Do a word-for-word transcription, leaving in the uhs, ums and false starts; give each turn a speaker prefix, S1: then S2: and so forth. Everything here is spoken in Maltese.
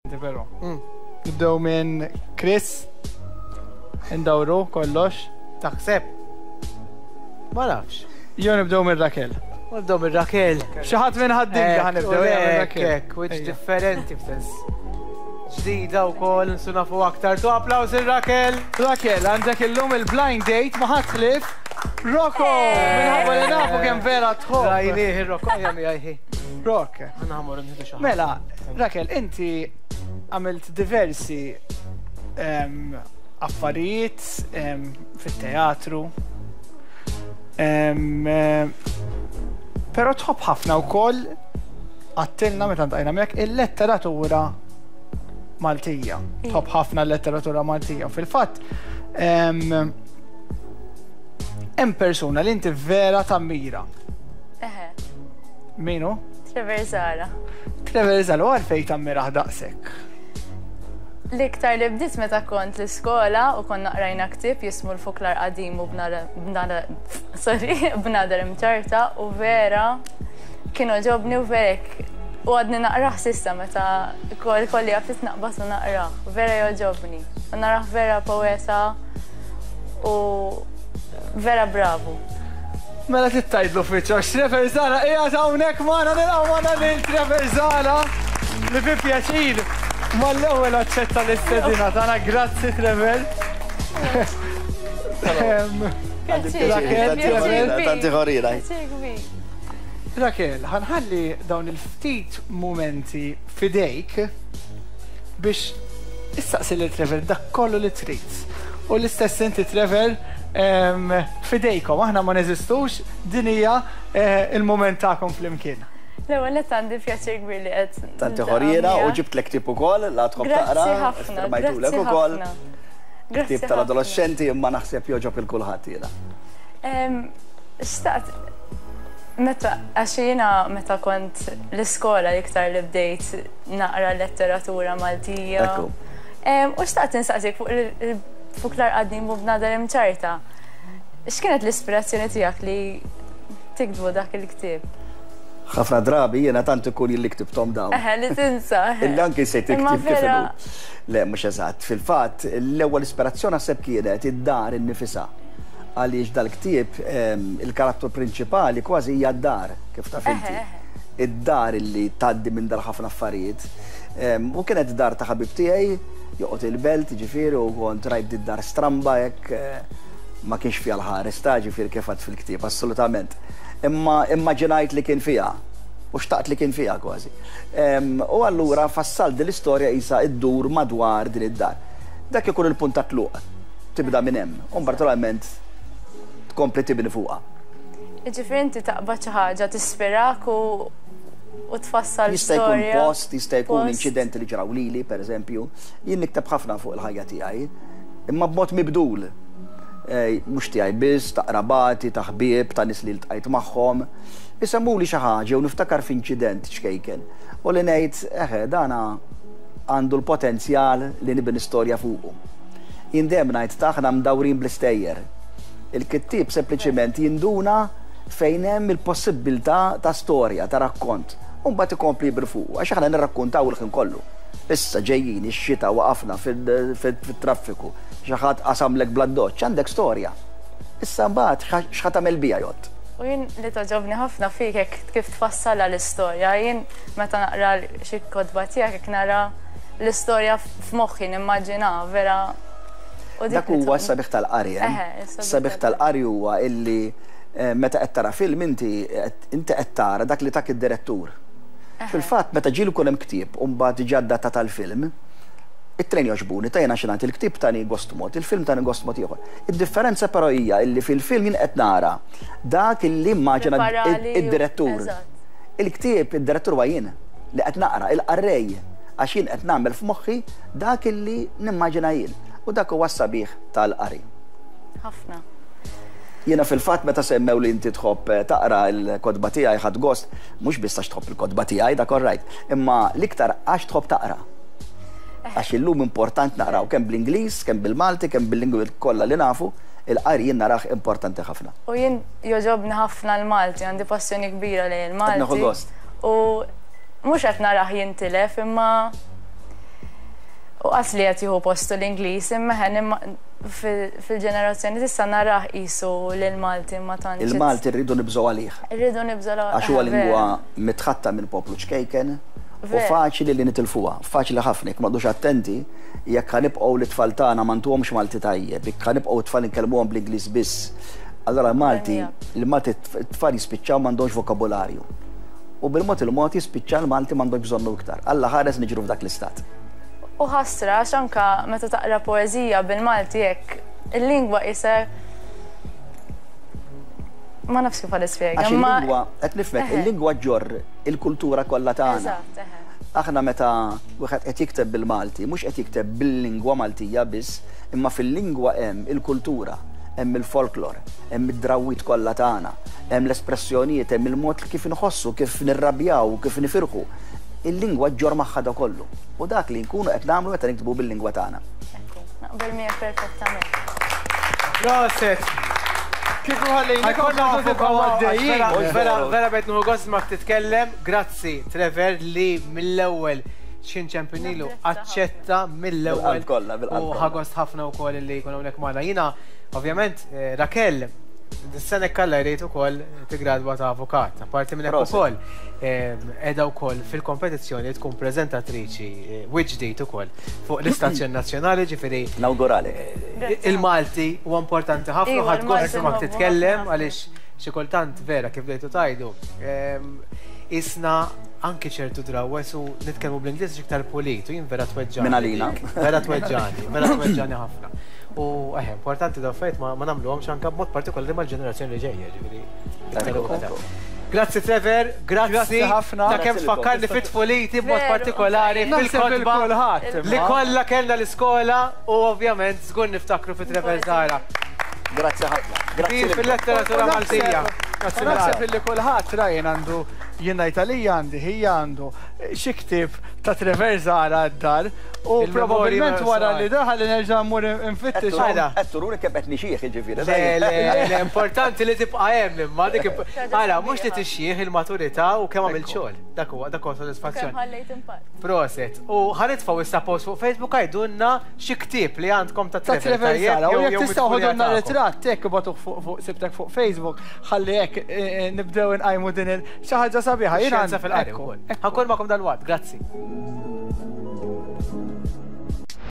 S1: Veru. Nibdew minn Chris. Indawru kollox.
S2: Taħseb? Ma nafx.
S1: Jo nibdew minn Rakel.
S2: Nibdew minn Rakel.
S1: Xi ħadd minn ħaddin ħan nibdew minn Rakel.
S2: Hekk, wiċċ differenti f'tens. Ġdida wkoll nsu nafu aktar. Tu applaws il-Rakel.
S1: Rakel, għandek illum il-blind date ma ħatħlif Rocco! Minħabba li nafu kemm vera tħobb.
S2: Rajnieh ir-Rocco jagħmel jajħi.
S1: Rock.
S2: Nagħmlu nħidu xi ħaġa.
S1: Mela, Rakel, inti għamilt diversi affarijiet fit-teatru. Però tħobb ħafna wkoll għattilna meta ntajna mek il-letteratura Maltija. Tħobb ħafna l-letteratura Maltija. Fil-fatt, hemm persuna li inti vera tammira.
S3: Eħe.
S1: Minu?
S3: Trevor Zara.
S1: Trevor Zara, u għalfej tammiraħ daqshekk?
S3: L-iktar li bdiet meta kont l-iskola u konna qrajna ktieb jismu l-Fuklar Qadim u b'Nadar Imċarta u vera kienu ġobni u verek u għadni naqraħ sissa meta kolli għaftit naqbas u naqraħ. Vera joġobni. U naraħ vera poeta u vera bravu.
S1: Mela tittajdlu fiċċa, Trevor Zara qiegħed hawnhekk magħna nilqgħu magħna lil Trevor Zara li bi pjaċir mal-ewwel aċċetta l-istedina tagħna. Grazzi Trevor. Rakel, ħanħalli dawn il-ftit mumenti fidejk biex issaqsi lil Trevor dak kollu li trid. U l-istess inti Trevor fidejkom, aħna ma neżistux, din hija il-moment tagħkom flimkien.
S3: L-ewwel qed għandi pjaċir kbir li qed.
S4: Tanti ħorriera u ġibtlek ktieb ukoll, la tħobb taqra, firmajtulek ukoll. Ktieb tal-adolescenti imma naħseb joġob il-kulħadd jiena.
S3: Xtaqt meta għax jiena meta kont l-iskola l-iktar li bdejt naqra letteratura Maltija. U xtaqt insaqsik fuq Fuklar Qadim u b'Nadar Imċarta. X'kienet l-ispirazzjoni tiegħek li tikdbu dak il-ktieb?
S4: ħafna drabi jiena tant ikun li ktibthom dawn.
S3: Eħe, li tinsa.
S4: Illi anke se tiktib kif inhu. Le, mhux eżatt. Fil-fatt, l-ewwel ispirazzjoni naħseb kienet id-dar innifisha. Għaliex dal-ktieb il-karattru prinċipali kważi hija d-dar, kif taf inti. Id-dar illi tgħaddi minn dal ħafna affarijiet. U kienet id-dar ta' ħabib tiegħi joqgħod il-belt, ġifieri, u kont rajt id-dar stramba hekk ma kienx fiha l-ħares ta' ġifieri kif għad fil-ktieb, assolutament. Imma immaġinajt li kien fiha, u xtaqt li kien fiha kważi. U allura fassalt din l-istorja qisha iddur madwar din id-dar. Dak ikun il-punt ta' tluq. Tibda minn hemm, u naturalment tkompli tibni fuqha.
S3: Jiġifieri inti taqbad xi ħaġa tispirak u u tfassal
S4: jista' jkun post, jista' jkun inċidenti li ġraw lili, pereżempju. Jien nikteb ħafna fuq il-ħajja tiegħi, imma b'mod mibdul. Mhux tiegħi biss, ta' qrabati, ta' ħbieb, ta' nies li ltqajt magħhom. Isemuli xi ħaġa u niftakar f'inċident xkejken. U li ngħid, eħe, dana għandu l-potenzjal li nibni storja fuqu. Jien dejjem ngħid taħna mdawrin bl-istejjer. Il-kittieb sempliċement jinduna fejn hemm il-possibilità ta' storja, ta' rakkont. U mbagħad ikompli bil-fuq, għax aħna nirrakkuntaw il-ħin kollu. Issa ġejjin ix-xita waqafna fit-traffiku, xi ħadd qasamlek bla-doċċ, għandek storja. Issa mbagħad x'ħadd tagħmel biha jgħod.
S3: U jien li toġobni ħafna fik hekk kif tfassala l-istorja, jien meta naqra xi kotba tiegħek hekk nara l-istorja f'moħħi nimmaġina vera.
S4: Dak huwa s-sabiħ tal-qari, s-sabiħ tal-qari huwa illi meta qed tara film inti inti qed tara dak li tak id-direttur. Fil-fatt meta ġielu kun hemm ktieb u mbagħad tiġi data tal-film, it-trejn jogħġbuni tajna xi ngħid il-ktieb tani gost mod, il-film tani gost mod ieħor. Id-differenza però hija illi fil-film jien qed nara dak illi immaġina id-direttur. Il-ktieb id-direttur huwa jien li qed naqra il-qarrej għax jien qed nagħmel f'moħħi dak illi nimmaġina jien. U dak huwa s-sabiħ tal-qari.
S3: Ħafna.
S4: Jiena fil-fatt meta semmew li inti tħobb taqra l-kodba tiegħi ħadd gost, mhux biss għax tħobb il-kodba tiegħi dak orrajt, imma l-iktar għax tħobb taqra. Għax illum importanti naqraw kemm bl-Ingliż, kemm bil-Malti, kemm bil-lingwi kollha li nafu, il-qari jien naraħ importanti ħafna.
S3: U jien joġobni ħafna l-Malti, għandi passjoni kbira lejn il-Malti.
S4: Naħu gost.
S3: U mhux qed naraħ jintilef imma U qasli qed jieħu postu l-Ingliż, imma ħen fil-ġenerazzjoni tista' naraħ qisu lil Malti ma tantx.
S4: Il-Malti rridu nibżgħu għalih.
S3: Irridu nibżgħu għalih.
S4: Għax huwa lingwa mitħatta mill-poplu ċkejken u faċli li nitilfuha, faċli ħafna jekk m'għadux attenti jekk ħanibqgħu l-itfal tagħna ma ntuhomx Malti tajjeb, jekk ħanibqgħu tfal inkellmuhom bl-Ingliż biss. Allora Malti, il-Malti tfal jispiċċaw m'għandhomx vokabularju. U bil-mod il-mod jispiċċa l-Malti m'għandhomx bżonnu iktar. Alla ħares niġru f'dak l-istat.
S3: U ħasra, għax anka meta taqra poeżija bil-Malti hekk, il-lingwa isa ma nafx kif nispjega.
S4: Għax il-lingwa, qed nifhem, il-lingwa ġorr il-kultura kollha tagħna. Aħna meta wieħed qed jikteb bil-Malti, mhux qed jikteb bil-lingwa Maltija biss, imma fil-lingwa hemm il-kultura, hemm il-folklor, hemm id-drawwiet kollha tagħna, hemm l-espressjonijiet, hemm il-mod kif inħossu, kif nirrabjaw, kif nifirħu. Il-lingwa ġor magħha da kollu. U dak li nkunu qed nagħmlu meta niktbu bil-lingwa tagħna.
S3: Naqbel miegħek perfettament.
S2: Proset!
S1: Kif ħallejna konna għaddejjin.
S2: Vera, vera bejt nuħu gost ma titkellem. Grazzi, Trevor, li mill-ewwel xin ċempinilu aċċetta mill-ewwel. U ħagost ħafna wkoll li jkun hawnhekk magħna. Jiena, ovvjament, Rakel, dis-sena kalla jrid ukoll tigradwa ta' avukat. Apparti minn hekk ukoll qiegħda wkoll fil-kompetizzjoni tkun preżentatriċi ġdid ukoll fuq l-Istazzjon Nazzjonali, ġifieri
S4: nawgurali.
S2: Il-Malti huwa importanti ħafna ħadd gost ma titkellem għaliex xi kultant vera kif bdejtu tajdu. Isna anki ċertu drawwes u nitkellmu bl-Ingliż iktar polit u jien vera tweġġani.
S4: Minn għalina.
S2: Vera tweġġani, vera tweġġani ħafna. U eħe, importanti daw fejt ma nagħmluhomx anke b'mod partikolari mal-ġenerazzjoni li ġejja, ġifieri. Grazzi Trevor, grazzi ħafna. Ta' kemm tfakkarni fit-tfuliti b'mod partikolari fil-kodba li kollha kellna l-iskola u ovvjament żgur niftakru fit Trevor Zara.
S4: Grazzi ħafna.
S2: Grazzi fil-letteratura Maltija.
S1: Naħseb li kulħadd rajn għandu jiena Italija għandi, hija għandu xi ktieb ta' Trevor Zara d-dar u probabbilment wara li daħal nerġa' mmur infittex.
S4: Qed tururi kemm qed nixjieħ jiġifieri.
S2: Le, importanti li tibqa' hemm imma dik ara mhux li tixjieħ il-maturità u kemm għamil xogħol. Dak huwa dak huwa sodisfazzjoni. Proset. U ħanitfgħu issa post fuq Facebook għajdulna xi ktieb li għandkom ta'
S1: Trevor Zara u jekk tistgħu ħodulna ritratt hekk ibgħatuh fuq sibtek fuq Facebook ħalli hekk nibdew inqajmu din il-xi ħaġa sabiħa. Jiena
S2: fil-qari. Ħankun magħkom dal-waqt. Grazzi.